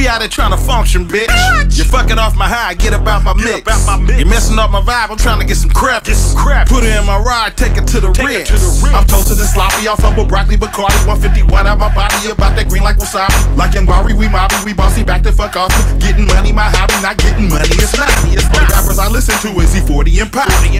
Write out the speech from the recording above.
out there trying to function, bitch. You fucking off my high, get about my mix. You messing up my vibe, I'm trying to get some crap. Put her in my ride, take it to the rim. I'm toasted and sloppy, off up with broccoli, Bacardi, 151 out my body, about that green like wasabi. Like Ngwari, we mobby, we bossy, back the fuck off. Getting money, my hobby, not getting money, it's not. The rappers I listen to is E40 and Poppy.